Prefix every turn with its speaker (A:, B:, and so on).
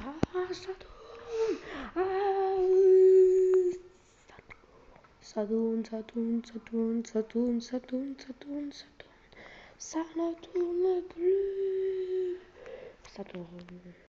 A: Ça tourne, ça tourne, ça tourne, ça tourne, ça tourne, ça tourne, ça tourne. Ça ne tourne plus. Ça tourne.